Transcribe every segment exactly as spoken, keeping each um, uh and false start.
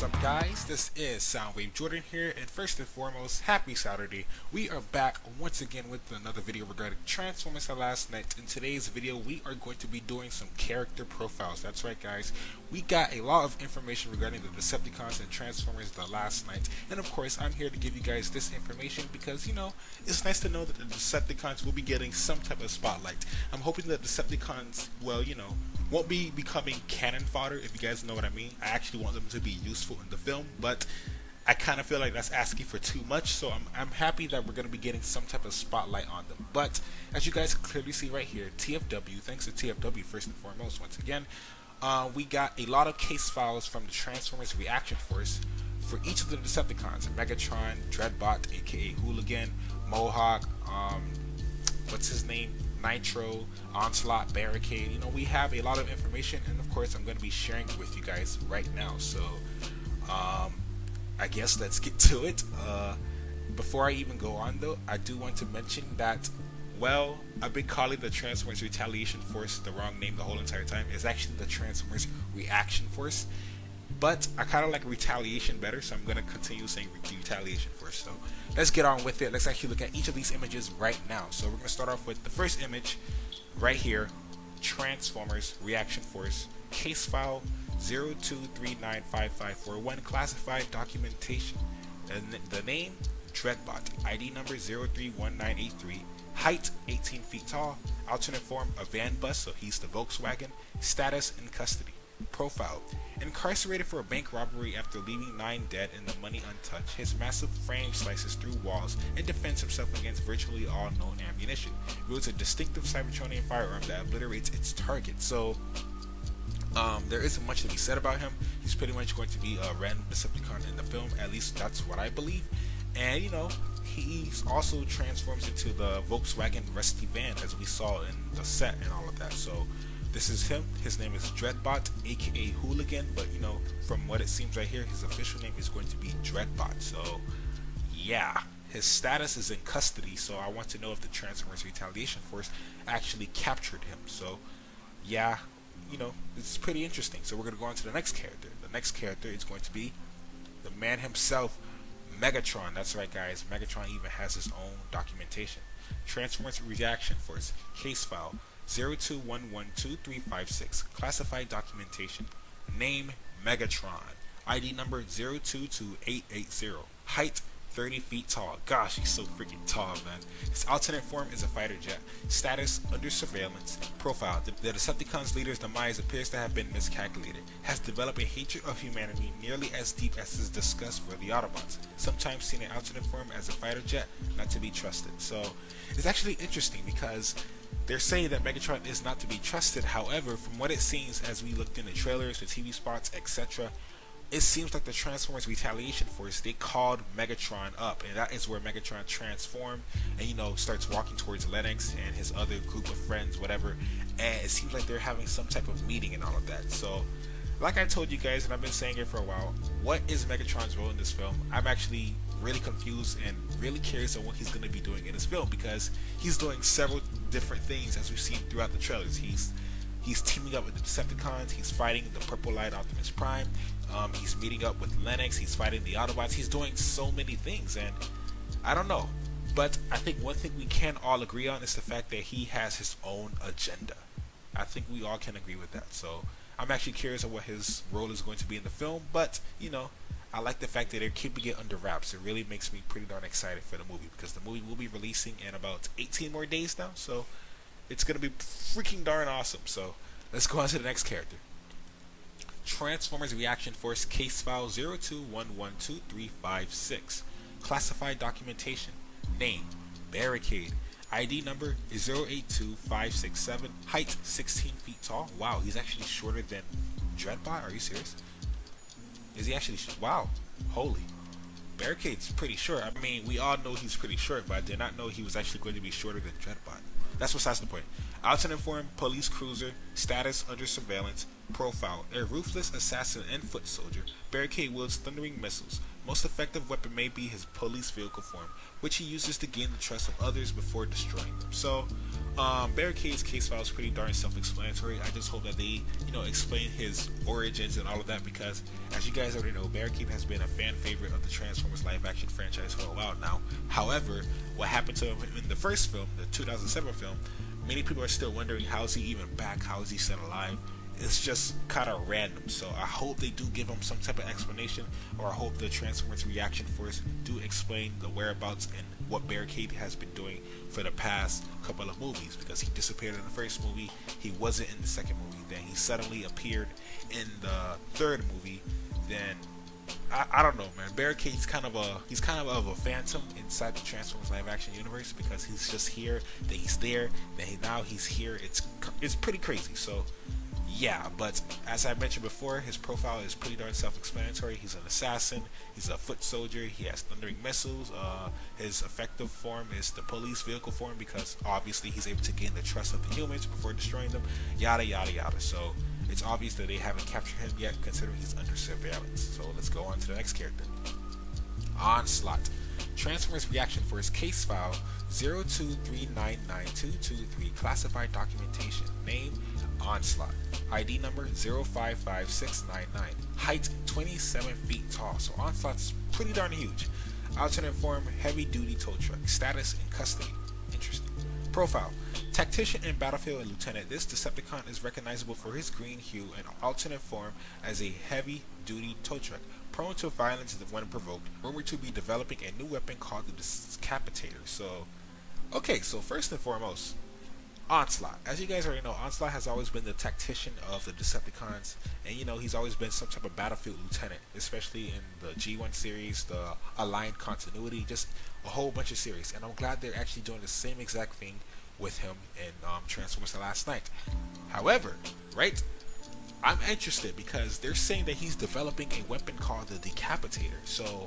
up, guys? This is Soundwave Jordan here, and first and foremost, happy Saturday. We are back once again with another video regarding Transformers: The Last Knight. In today's video, we are going to be doing some character profiles. That's right, guys. We got a lot of information regarding the Decepticons and Transformers: The Last Knight, and of course, I'm here to give you guys this information because, you know, it's nice to know that the Decepticons will be getting some type of spotlight. I'm hoping that Decepticons, well, you know, won't be becoming cannon fodder, if you guys know what I mean. I actually want them to be useful in the film, but I kind of feel like that's asking for too much, so I'm, I'm happy that we're going to be getting some type of spotlight on them. But as you guys clearly see right here, T F W, thanks to T F W first and foremost, once again, uh, we got a lot of case files from the Transformers Reaction Force for each of the Decepticons: Megatron, Dreadbot, aka Hooligan, Mohawk, um, what's his name? Nitro, Onslaught, Barricade. You know, we have a lot of information, and of course I'm going to be sharing it with you guys right now. So um, I guess let's get to it. Uh, before I even go on though, I do want to mention that, well, I've been calling the Transformers Retaliation Force the wrong name the whole entire time. It's actually the Transformers Reaction Force, but I kind of like Retaliation better, so I'm going to continue saying Retaliation Force. So let's get on with it. Let's actually look at each of these images right now. So we're going to start off with the first image right here: Transformers Reaction Force, case file zero two three nine five five four one, classified documentation. And the name, Dreadbot, I D number zero three one nine eight three, height eighteen feet tall, alternate form a van bus, so he's the Volkswagen, status in custody. Profile: incarcerated for a bank robbery after leaving nine dead and the money untouched. His massive frame slices through walls and defends himself against virtually all known ammunition. Wields a distinctive Cybertronian firearm that obliterates its target. So um, there isn't much to be said about him. He's pretty much going to be a random Decepticon in the film, at least that's what I believe. And you know, he also transforms into the Volkswagen Rusty van as we saw in the set and all of that. So this is him. His name is Dreadbot, aka Hooligan, but you know, from what it seems right here, his official name is going to be Dreadbot. So yeah, his status is in custody, so I want to know if the Transformers Retaliation Force actually captured him. So yeah, you know, it's pretty interesting. So we're going to go on to the next character. The next character is going to be the man himself, Megatron. That's right, guys. Megatron even has his own documentation. Transformers Reaction Force, case file zero two one one two three five six, classified documentation. Name, Megatron, I D number zero two two eight eight zero, height thirty feet tall. Gosh, he's so freaking tall, man. His alternate form is a fighter jet. Status under surveillance. Profile: the, the Decepticons' leader's demise appears to have been miscalculated. Has developed a hatred of humanity nearly as deep as his disgust for the Autobots. Sometimes seen in alternate form as a fighter jet, not to be trusted. So it's actually interesting because they're saying that Megatron is not to be trusted. However, from what it seems as we looked in the trailers, the T V spots, et cetera, it seems like the Transformers Retaliation Force, they called Megatron up, and that is where Megatron transformed and, you know, starts walking towards Lennox and his other group of friends, whatever, and it seems like they're having some type of meeting and all of that. So like I told you guys, and I've been saying it for a while, what is Megatron's role in this film? I'm actually really confused and really curious on what he's going to be doing in this film, because he's doing several different things as we've seen throughout the trailers. He's he's teaming up with the Decepticons, he's fighting the Purple Light Optimus Prime, um, he's meeting up with Lennox, he's fighting the Autobots. He's doing so many things, and I don't know, but I think one thing we can all agree on is the fact that he has his own agenda. I think we all can agree with that. So I'm actually curious of what his role is going to be in the film, but you know, I like the fact that they're keeping it under wraps. It really makes me pretty darn excited for the movie, because the movie will be releasing in about eighteen more days now, so it's going to be freaking darn awesome. So let's go on to the next character. Transformers Reaction Force, case file zero two one one two three five six, classified documentation. Name, Barricade, I D number is zero eight two five six seven, height sixteen feet tall. Wow, he's actually shorter than Dreadbot. Are you serious? Is he actually? Wow, holy. Barricade's pretty short. I mean, we all know he's pretty short, but I did not know he was actually going to be shorter than Dreadbot. That's besides the point. Alternate form, police cruiser, status under surveillance. Profile: a ruthless assassin and foot soldier. Barricade wields thundering missiles. Most effective weapon may be his police vehicle form, which he uses to gain the trust of others before destroying them. So, Um, Barricade's case file is pretty darn self-explanatory. I just hope that they, you know, explain his origins and all of that, because, as you guys already know, Barricade has been a fan favorite of the Transformers live-action franchise for a while now. However, what happened to him in the first film, the two thousand seven film, many people are still wondering, how is he even back? How is he still alive? It's just kind of random. So I hope they do give him some type of explanation, or I hope the Transformers Reaction Force do explain the whereabouts and what Barricade has been doing for the past couple of movies, because he disappeared in the first movie, he wasn't in the second movie, then he suddenly appeared in the third movie. Then I, I don't know, man. Barricade's kind of a he's kind of, of a phantom inside the Transformers live action universe, because he's just here, then he's there, then he, now he's here. It's it's pretty crazy. So yeah, but as I mentioned before, his profile is pretty darn self-explanatory. He's an assassin, he's a foot soldier, he has thundering missiles. Uh, his effective form is the police vehicle form, because obviously he's able to gain the trust of the humans before destroying them, yada yada yada. So it's obvious that they haven't captured him yet, considering he's under surveillance. So let's go on to the next character. Onslaught. Transformers Reaction Force case file zero two three nine nine two two three, classified documentation. Name Onslaught. I D number zero five five six nine nine. Height twenty-seven feet tall. So Onslaught's pretty darn huge. Alternate form, heavy duty tow truck. Status in custody. Interesting. Profile. Tactician in battlefield and lieutenant. This Decepticon is recognizable for his green hue and alternate form as a heavy duty tow truck. Prone to violence when provoked. Rumored to be developing a new weapon called the Decapitator. So, okay, so first and foremost, Onslaught. As you guys already know, Onslaught has always been the tactician of the Decepticons, and you know, he's always been some type of battlefield lieutenant, especially in the G one series, the Aligned Continuity, just a whole bunch of series. And I'm glad they're actually doing the same exact thing with him in um, Transformers The Last Knight. However, right, I'm interested because they're saying that he's developing a weapon called the Decapitator. So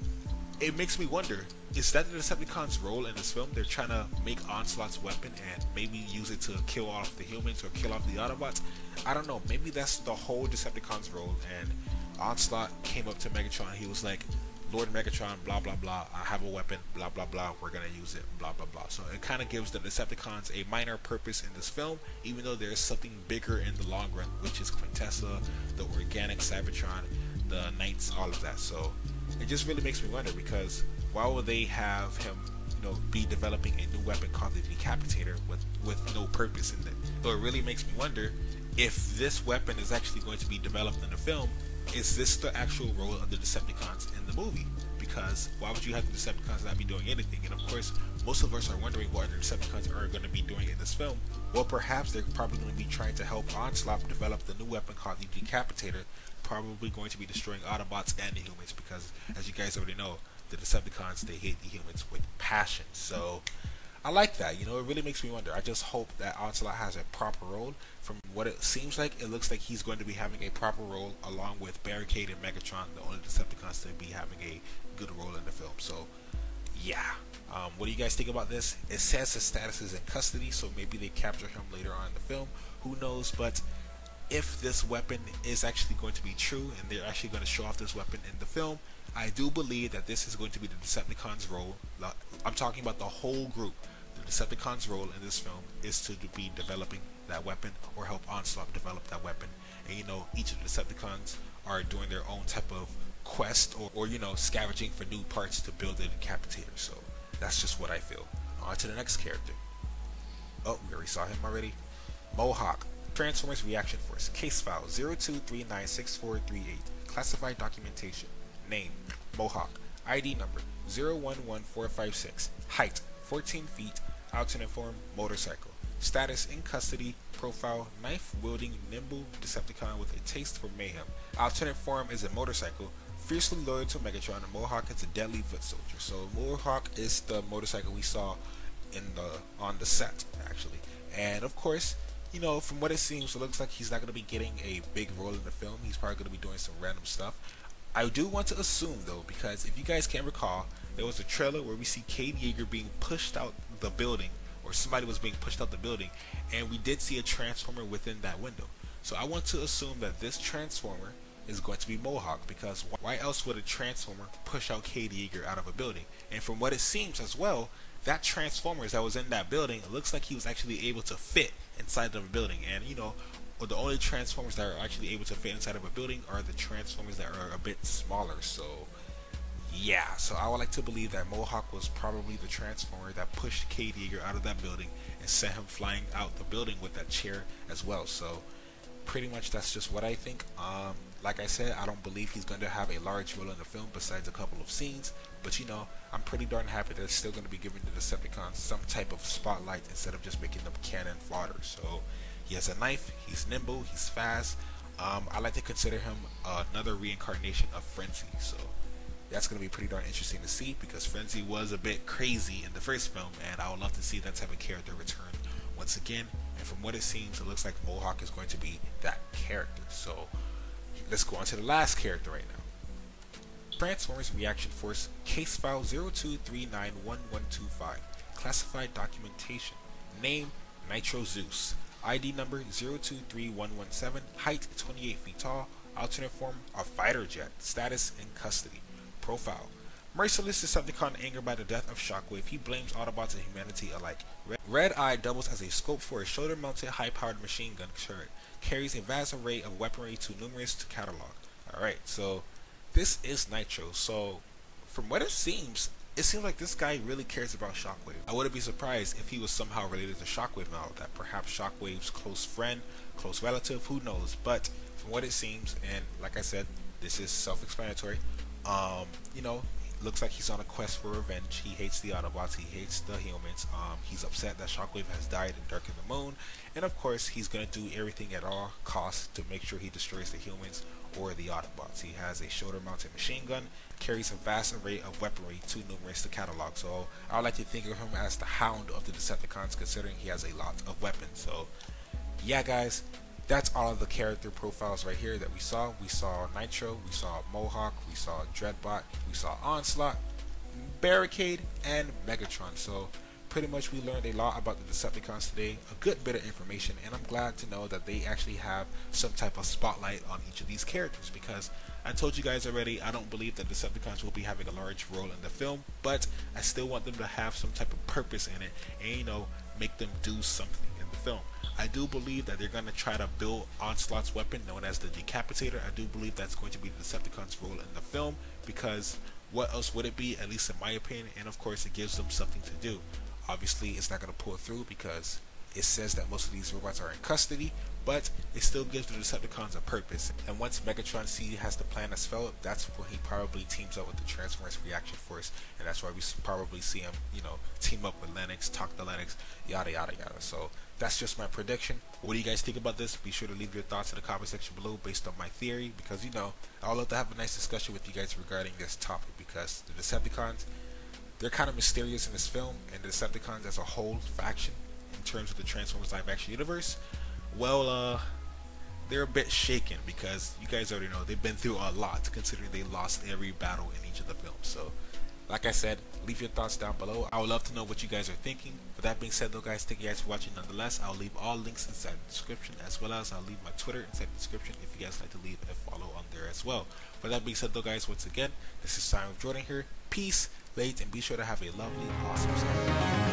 it makes me wonder, is that the Decepticons' role in this film? They're trying to make Onslaught's weapon and maybe use it to kill off the humans or kill off the Autobots? I don't know. Maybe that's the whole Decepticons' role, and Onslaught came up to Megatron. He was like, Lord Megatron, blah blah blah, I have a weapon, blah blah blah, we're gonna use it, blah blah blah. So it kind of gives the Decepticons a minor purpose in this film, even though there's something bigger in the long run, which is Quintessa, the organic Cybertron, the Knights, all of that. So it just really makes me wonder, because why would they have him, you know, be developing a new weapon called the Decapitator with with no purpose in it? So it really makes me wonder if this weapon is actually going to be developed in the film. Is this the actual role of the Decepticons in the movie? Because why would you have the Decepticons not be doing anything? And of course, most of us are wondering what the Decepticons are going to be doing in this film. Well, perhaps they're probably going to be trying to help Onslaught develop the new weapon called the Decapitator, probably going to be destroying Autobots and the humans, because as you guys already know, the Decepticons, they hate the humans with passion. So I like that, you know, it really makes me wonder. I just hope that Onslaught has a proper role. From what it seems like, it looks like he's going to be having a proper role along with Barricade and Megatron, the only Decepticons to be having a good role in the film. So yeah, um, what do you guys think about this? It says his status is in custody, so maybe they capture him later on in the film, who knows? But if this weapon is actually going to be true and they're actually going to show off this weapon in the film, I do believe that this is going to be the Decepticons' role. I'm talking about the whole group. The Decepticons' role in this film is to be developing that weapon, or help Onslaught develop that weapon. And you know, each of the Decepticons are doing their own type of quest, or, or you know, scavenging for new parts to build the Decapitator. So that's just what I feel. On to the next character. Oh, we already saw him already. Mohawk. Transformers Reaction Force. Case file zero two three nine six four three eight. Classified documentation. Name Mohawk. I D number zero one one four five six. Height fourteen feet. Alternate form motorcycle. Status in custody. Profile knife wielding nimble Decepticon with a taste for mayhem. Alternate form is a motorcycle. Fiercely loyal to Megatron, and Mohawk is a deadly foot soldier. So Mohawk is the motorcycle we saw in the on the set actually, and of course, you know, from what it seems, it looks like he's not going to be getting a big role in the film. He's probably going to be doing some random stuff. I do want to assume though, because if you guys can recall, there was a trailer where we see Cade Yeager being pushed out the building, or somebody was being pushed out the building, and we did see a Transformer within that window. So I want to assume that this Transformer is going to be Mohawk, because why else would a Transformer push out Cade Yeager out of a building? And from what it seems as well, that Transformers that was in that building, it looks like he was actually able to fit inside of a building. And you know, the only Transformers that are actually able to fit inside of a building are the Transformers that are a bit smaller. So yeah, so I would like to believe that Mohawk was probably the Transformer that pushed Cade Yeager out of that building and sent him flying out the building with that chair as well. So pretty much that's just what I think. Um, like I said, I don't believe he's going to have a large role in the film besides a couple of scenes, but you know, I'm pretty darn happy that it's still going to be giving the Decepticons some type of spotlight instead of just making them cannon fodder. So he has a knife, he's nimble, he's fast. Um, I like to consider him uh, another reincarnation of Frenzy. So that's going to be pretty darn interesting to see, because Frenzy was a bit crazy in the first film, and I would love to see that type of character return once again. And from what it seems, it looks like Mohawk is going to be that character. So let's go on to the last character right now. Transformers Reaction Force Case File zero two three nine one one two five. Classified documentation. Name Nitro Zeus. I D number zero two three one one seven. Height twenty-eight feet tall. Alternate form a fighter jet. Status in custody. Profile. Merciless Decepticon angered by the death of Shockwave, he blames Autobots and humanity alike. Red, Red Eye doubles as a scope for a shoulder-mounted high-powered machine gun turret. Carries a vast array of weaponry too numerous to catalog. Alright, so this is Nitro. So from what it seems, it seems like this guy really cares about Shockwave. I wouldn't be surprised if he was somehow related to Shockwave now, that perhaps Shockwave's close friend, close relative, who knows. But from what it seems, and like I said, this is self-explanatory, um, you know, looks like he's on a quest for revenge. He hates the Autobots, he hates the humans. Um, he's upset that Shockwave has died in Dark of the Moon, and of course he's going to do everything at all costs to make sure he destroys the humans or the Autobots. He has a shoulder-mounted machine gun, carries a vast array of weaponry too numerous to catalog. So I would like to think of him as the Hound of the Decepticons, considering he has a lot of weapons. So yeah guys, that's all of the character profiles right here that we saw. We saw Nitro, we saw Mohawk, we saw Dreadbot, we saw Onslaught, Barricade, and Megatron. So pretty much we learned a lot about the Decepticons today, a good bit of information, and I'm glad to know that they actually have some type of spotlight on each of these characters, because I told you guys already, I don't believe that Decepticons will be having a large role in the film, but I still want them to have some type of purpose in it, and you know, make them do something in the film. I do believe that they're going to try to build Onslaught's weapon known as the Decapitator. I do believe that's going to be the Decepticons' role in the film, because what else would it be, at least in my opinion, and of course it gives them something to do. Obviously it's not going to pull through because it says that most of these robots are in custody, but it still gives the Decepticons a purpose. And once Megatron C has the plan as developed, that's when he probably teams up with the Transformers Reaction Force, and that's why we probably see him, you know, team up with Lennox, talk to Lennox, yada yada yada. So that's just my prediction. What do you guys think about this? Be sure to leave your thoughts in the comment section below based on my theory, because you know, I would love to have a nice discussion with you guys regarding this topic, because the Decepticons, they're kind of mysterious in this film, and the Decepticons as a whole faction in terms of the Transformers live action universe, well, uh, they're a bit shaken, because you guys already know they've been through a lot, considering they lost every battle in each of the films. So like I said, leave your thoughts down below. I would love to know what you guys are thinking. With that being said though guys, thank you guys for watching nonetheless. I'll leave all links inside the description, as well as I'll leave my Twitter inside the description if you guys like to leave a follow on there as well. With that being said though guys, once again, this is Simon Jordan here. Peace, late, and be sure to have a lovely, awesome Saturday.